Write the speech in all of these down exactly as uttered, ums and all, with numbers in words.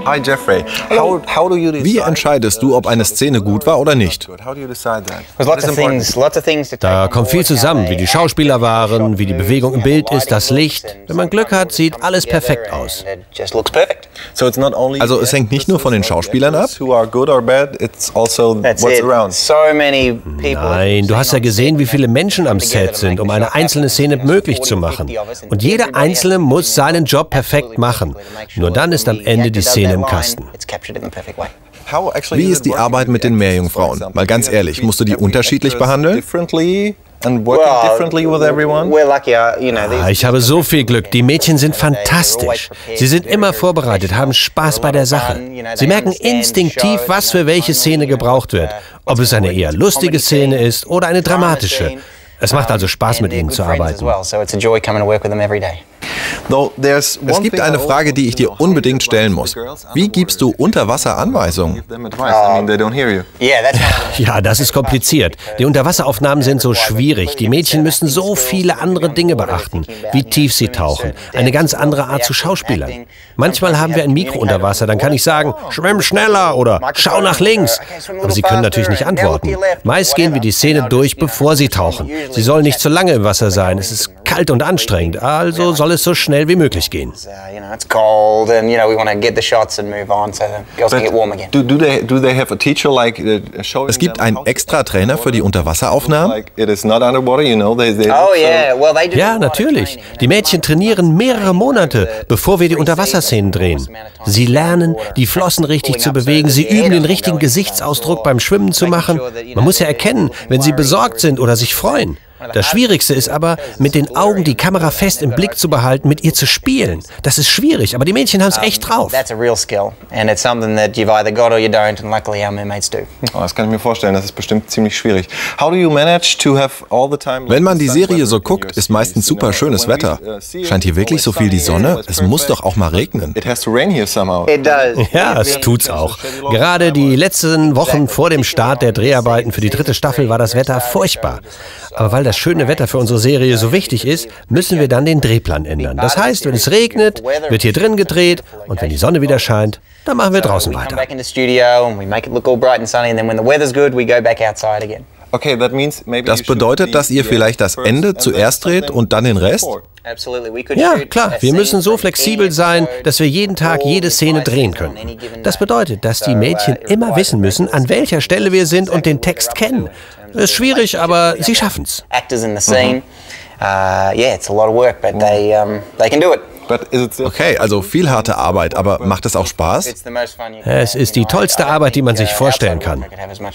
Hi Jeffrey. How, how do you decide, Wie entscheidest du, ob eine Szene gut war oder nicht? How do you decide that? Da kommt viel zusammen, wie die Schauspieler waren, wie die Bewegung im Bild ist, das Licht. Wenn man Glück hat, sieht alles perfekt aus. So it's not only Also es hängt nicht nur von den Schauspielern ab? who are good or bad, it's also what's around. Nein, du hast ja gesehen, wie viele Menschen am Set sind, um eine einzelne Szene möglich zu machen. Und jeder Einzelne muss seinen Job perfekt machen. Nur dann ist am Ende die Szene im Kasten. Wie ist die Arbeit mit den Meerjungfrauen? Mal ganz ehrlich, musst du die unterschiedlich behandeln? Differently and working differently with everyone? Ah, ich habe so viel Glück. Die Mädchen sind fantastisch. Sie sind immer vorbereitet, haben Spaß bei der Sache. Sie merken instinktiv, was für welche Szene gebraucht wird. Ob es eine eher lustige Szene ist oder eine dramatische. Es macht also Spaß, mit ihnen zu arbeiten. Es gibt eine Frage, die ich dir unbedingt stellen muss. Wie gibst du Unterwasser-Anweisungen? Ja, das ist kompliziert. Die Unterwasseraufnahmen sind so schwierig. Die Mädchen müssen so viele andere Dinge beachten, wie tief sie tauchen, eine ganz andere Art zu schauspielern. Manchmal haben wir ein Mikro unter Wasser, dann kann ich sagen, schwimm schneller oder schau nach links. Aber sie können natürlich nicht antworten. Meist gehen wir die Szene durch, bevor sie tauchen. Sie sollen nicht zu lange im Wasser sein. Es ist kalt und anstrengend, also soll es so schnell wie möglich gehen. Es gibt einen Extra-Trainer für die Unterwasseraufnahmen? Ja, natürlich. Die Mädchen trainieren mehrere Monate, bevor wir die Unterwasserszenen drehen. Sie lernen, die Flossen richtig zu bewegen, sie üben den richtigen Gesichtsausdruck beim Schwimmen zu machen. Man muss ja erkennen, wenn sie besorgt sind oder sich freuen. Das Schwierigste ist aber, mit den Augen die Kamera fest im Blick zu behalten, mit ihr zu spielen. Das ist schwierig, aber die Mädchen haben es echt drauf. Oh, das kann ich mir vorstellen, das ist bestimmt ziemlich schwierig. Wenn man die Serie so guckt, ist meistens super schönes Wetter. Scheint hier wirklich so viel die Sonne? Es muss doch auch mal regnen. Ja, es tut's auch. Gerade die letzten Wochen vor dem Start der Dreharbeiten für die dritte Staffel war das Wetter furchtbar. Aber weil das schöne Wetter für unsere Serie so wichtig ist, müssen wir dann den Drehplan ändern. Das heißt, wenn es regnet, wird hier drin gedreht und wenn die Sonne wieder scheint, dann machen wir draußen weiter. Das bedeutet, dass ihr vielleicht das Ende zuerst dreht und dann den Rest? Ja, klar. Wir müssen so flexibel sein, dass wir jeden Tag jede Szene drehen können. Das bedeutet, dass die Mädchen immer wissen müssen, an welcher Stelle wir sind und den Text kennen. Das ist schwierig, aber sie schaffen's. Okay, also viel harte Arbeit, aber macht es auch Spaß? Es ist die tollste Arbeit, die man sich vorstellen kann.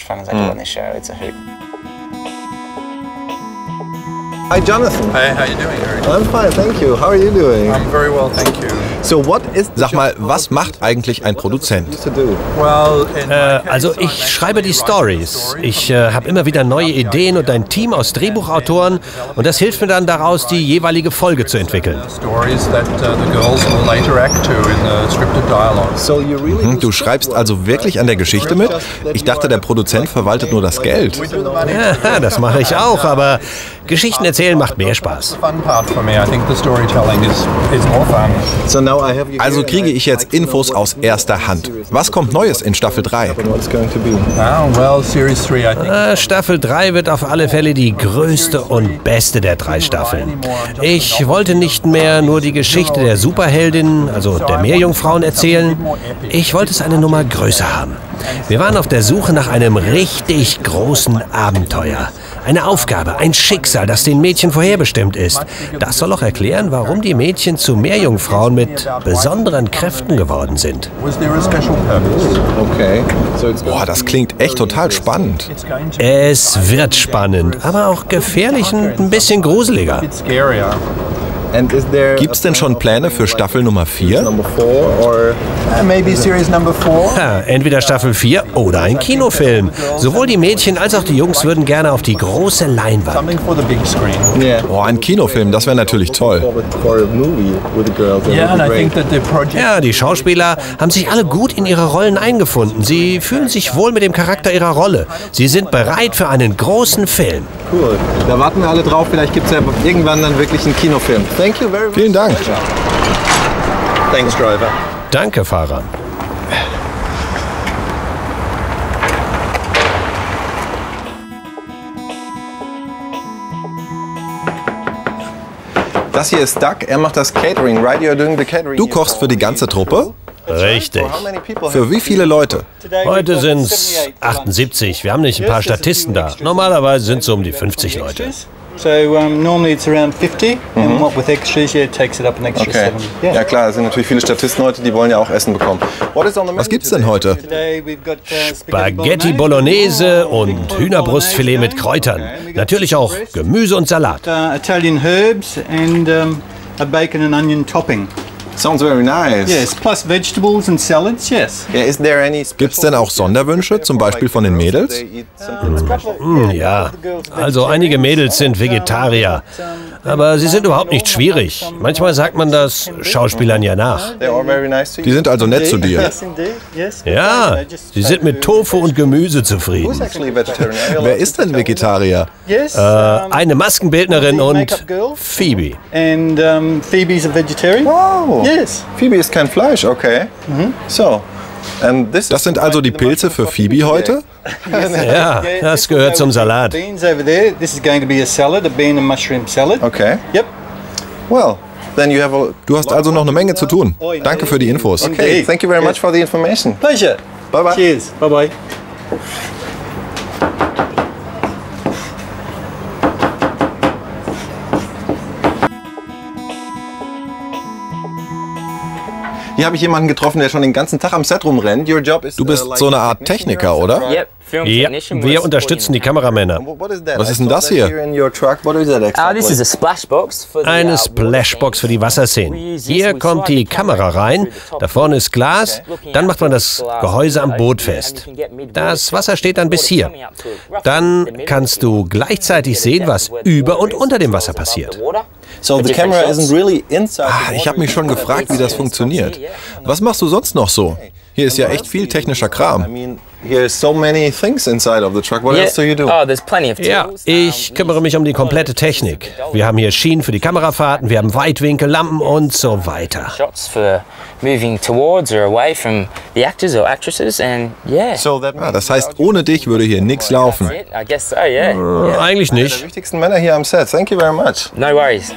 Hi Jonathan. Hey, how you doing? I'm fine, thank you. How are you doing? I'm very well, thank you. So what is Sag mal, was macht eigentlich ein Produzent? to do? Well, in Äh, also ich schreibe die Stories. Ich äh, habe immer wieder neue Ideen und ein Team aus Drehbuchautoren und das hilft mir dann daraus, die jeweilige Folge zu entwickeln. stories that uh, the girls will later act to in the scripted dialogue. So you really Hm, Du schreibst also wirklich an der Geschichte mit? Ich dachte, der Produzent verwaltet nur das Geld. Ja, das mache ich auch, aber Geschichten erzählen macht mehr Spaß. Fun part for me. I think the storytelling is is more fun. So now I have you Also kriege ich jetzt Infos aus erster Hand. Was kommt Neues in Staffel drei? what's going to be. Oh, well, series three, I think. Äh, Staffel drei wird auf alle Fälle die größte und beste der drei Staffeln. Ich wollte nicht mehr nur die Geschichte der Superheldin, also der Meerjungfrauen, erzählen. Ich wollte es eine Nummer größer haben. Wir waren auf der Suche nach einem richtig großen Abenteuer. Eine Aufgabe, ein Schicksal, das den Mädchen vorherbestimmt ist. Das soll auch erklären, warum die Mädchen zu Meerjungfrauen mit besonderen Kräften geworden sind. Was there a special purpose? Okay. So it's Boah, das klingt echt total spannend. It's going to Es wird spannend, aber auch gefährlich und ein bisschen gruseliger. be scarier. and is there Gibt's denn schon Pläne für Staffel Nummer vier? number four or Uh, maybe series number four. Ja, entweder Staffel vier oder ein Kinofilm. Sowohl die Mädchen als auch die Jungs würden gerne auf die große Leinwand. Something for the big screen. yeah Oh, ein Kinofilm, das wäre natürlich toll. for, for a movie with the girls? That Yeah, would and be I think great. that the project. Ja, die Schauspieler haben sich alle gut in ihre Rollen eingefunden. Sie fühlen sich wohl mit dem Charakter ihrer Rolle. Sie sind bereit für einen großen Film. Cool. Da warten wir alle drauf. Vielleicht gibt es ja irgendwann dann wirklich einen Kinofilm. Thank you very much. Vielen Dank. Thanks, Driver. Danke, Fahrer. Das hier ist Doug, er macht das Catering, right? You're doing the catering. Du kochst für die ganze Truppe? Richtig. Für wie viele Leute? Heute sind es achtundsiebzig. Wir haben nicht ein paar Statisten da. Normalerweise sind es so um die fünfzig Leute. So um, normally it's around fifty, and what with extras, yeah, it takes it up an extra Okay. seventy. Yeah. Ja klar, es sind natürlich viele Statisten heute, die wollen ja auch Essen bekommen. What is on the menu Was gibt's denn today? heute? Today we've got uh, Spaghetti Bolognese und Hühnerbrustfilet mit Kräutern. Natürlich auch Gemüse und Salat. uh, Italian herbs and um, a bacon and onion topping. Sounds very nice. Yes, plus vegetables and salads. Yes. Yeah, is there any special- Gibt's denn auch Sonderwünsche, zum Beispiel von den Mädels? They eat something special? Hm, ja, also einige Mädels sind Vegetarier. Aber sie sind überhaupt nicht schwierig. Manchmal sagt man das Schauspielern ja nach. They're all very nice to you. Die sind also nett zu dir. Yes, indeed. Yes. Ja, sie sind mit Tofu und Gemüse Who's zufrieden. actually vegetarian? Are you allowed Wer ist denn Vegetarier? Yes. Äh, um, eine Maskenbildnerin und Phoebe. and um, Phoebe's a vegetarian. Wow. Yes. Phoebe isst kein Fleisch, okay. So. And this Das sind also die Pilze für Phoebe heute? Ja, das gehört zum Salat. Beans over there. This is going to be a salad, a bean and mushroom salad. Okay. Yep. Well, then you have a... Du hast also noch eine Menge zu tun. Danke für die Infos. Okay, thank you very much for the information. Pleasure. Bye bye. Cheers. Bye bye. Hier habe ich jemanden getroffen, der schon den ganzen Tag am Set rumrennt. Your job is, Du bist uh, like so eine Art Techniker, oder? Yep, film Ja, technician. wir unterstützen die Kameramänner. What is that? Was I ist denn saw das that hier? here in your truck. What is that Ah, exactly? this is a splashbox for the, Eine uh, Splashbox für die Wasserszenen. Hier kommt die Kamera rein, da vorne ist Glas, dann macht man das Gehäuse am Boot fest. Das Wasser steht dann bis hier. Dann kannst du gleichzeitig sehen, was über und unter dem Wasser passiert. So the camera isn't really inside. Ah, ich habe mich schon gefragt, wie das funktioniert. Was machst du sonst noch so? Hier ist ja echt viel technischer I Kram. mean, here's so many things inside of the truck. What else do you do? Oh, there's plenty of Ja, tools. ich kümmere mich um die komplette Technik. Wir haben hier Schienen für die Kamerafahrten, wir haben Weitwinkel, Lampen und so weiter. Shots for moving towards or away from the actors or actresses, and yeah. So that Ah, das heißt, ohne dich würde hier nichts laufen. That's it. I guess so, yeah. yeah. Eigentlich die nicht. wichtigsten Männer hier am Set. Thank you very much. No worries.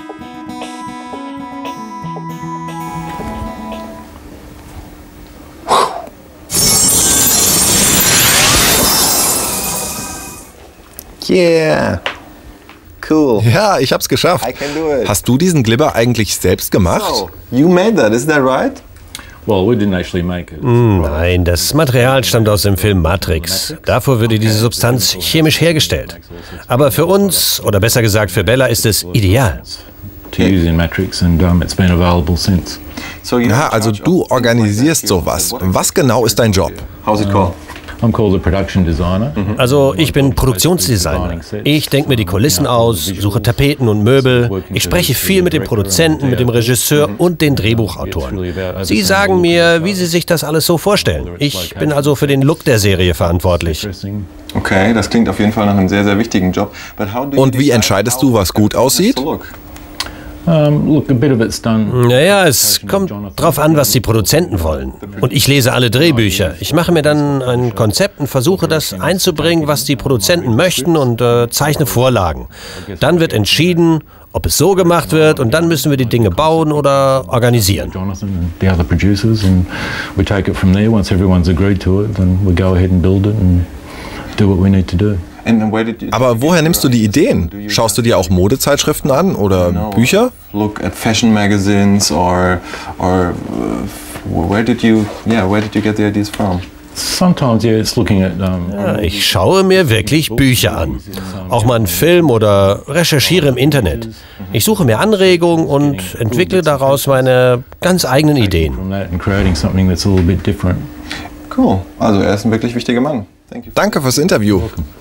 Yeah. Cool. Ja, ich hab's geschafft. I can do it. Hast du diesen Glibber eigentlich selbst gemacht? So, you made that, is that right? Well, we didn't actually make it. Nein, das Material stammt aus dem Film Matrix. Davor würde diese Substanz chemisch hergestellt. Aber für uns, oder besser gesagt für Bella, ist es ideal. To use in Matrix, and um, it's been available since. So you Ja, also du organisierst sowas. Was genau ist dein Job? How's it called? I'm called a production designer. Also ich bin Produktionsdesigner. Ich denke mir die Kulissen aus, suche Tapeten und Möbel. Ich spreche viel mit dem Produzenten, mit dem Regisseur und den Drehbuchautoren. Sie sagen mir, wie sie sich das alles so vorstellen. Ich bin also für den Look der Serie verantwortlich. Okay, das klingt auf jeden Fall nach einem sehr, sehr wichtigen Job. But how do you Und wie decide entscheidest du, how was gut it has aussieht? to look? Um, look, a bit of it's done. Naja, es kommt drauf an, was die Produzenten wollen. Und ich lese alle Drehbücher. Ich mache mir dann ein Konzept und versuche das einzubringen, was die Produzenten möchten und äh, zeichne Vorlagen. Dann wird entschieden, ob es so gemacht wird und dann müssen wir die Dinge bauen oder organisieren. Jonathan and the other producers, and we take it from there. Once everyone's agreed to it, then we go ahead and build it and do what we need to do. And then where did you Aber woher nimmst du die Ideen? Schaust du dir auch Modezeitschriften an oder Bücher? look at fashion magazines or or uh, where did you yeah where did you get the ideas from? Sometimes, yeah, it's looking at. Um, Ja, ich schaue mir wirklich Bücher an. Auch mal einen Film oder recherchiere im Internet. Ich suche mir Anregungen und entwickle daraus meine ganz eigenen Ideen. from that and creating something that's a little bit different. Cool. Also er ist ein wirklich wichtiger Mann. Thank you. Danke fürs Interview.